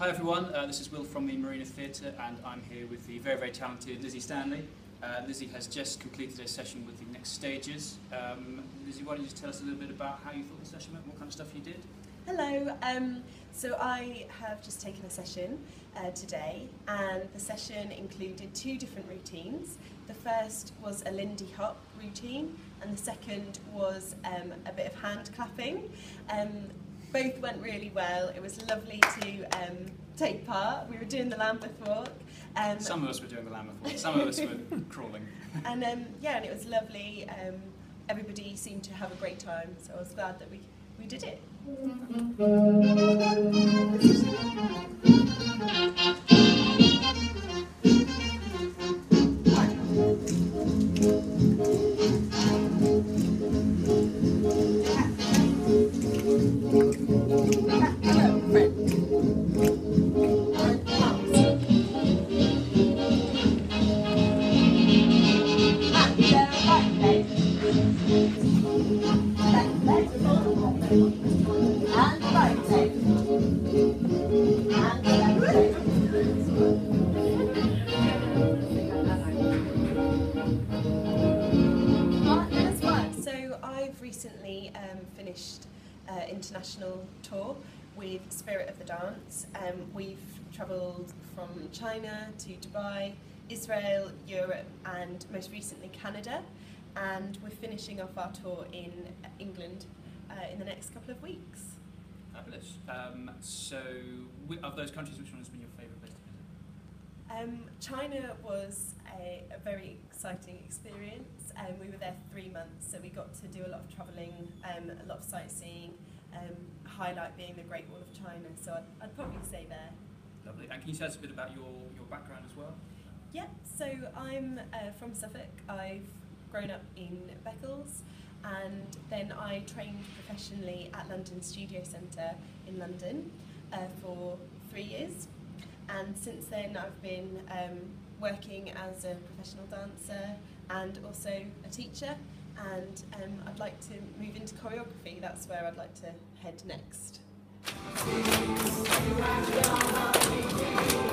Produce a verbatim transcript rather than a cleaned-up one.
Hi everyone, uh, this is Will from the Marina Theatre and I'm here with the very, very talented Lizzie Stanley. Uh, Lizzie has just completed a session with the Next Stages. Um, Lizzie, why don't you just tell us a little bit about how you thought the session went, what kind of stuff you did? Hello, um, so I have just taken a session uh, today, and the session included two different routines. The first was a Lindy Hop routine and the second was um, a bit of hand clapping. Um, both went really well. It was lovely to um, take part. We were doing the Lambeth Walk. Um, some of us were doing the Lambeth Walk, some of us were crawling. And um, yeah, and it was lovely. Um, everybody seemed to have a great time, so I was glad that we, we did it. Recently um, finished uh, international tour with Spirit of the Dance. Um, we've travelled from China to Dubai, Israel, Europe and most recently Canada, and we're finishing off our tour in England uh, in the next couple of weeks. Fabulous. Um, so of those countries, which one has been your favourite place to visit? Um, China was a, a very exciting experience. Um, we were there for three months, so we got to do a lot of travelling, um, a lot of sightseeing, um, a highlight being the Great Wall of China, so I'd, I'd probably say there. Lovely. And can you tell us a bit about your, your background as well? Yeah, so I'm uh, from Suffolk. I've grown up in Beccles, and then I trained professionally at London Studio Centre in London uh, for three years. And since then I've been um, working as a professional dancer and also a teacher, and um, I'd like to move into choreography. That's where I'd like to head next.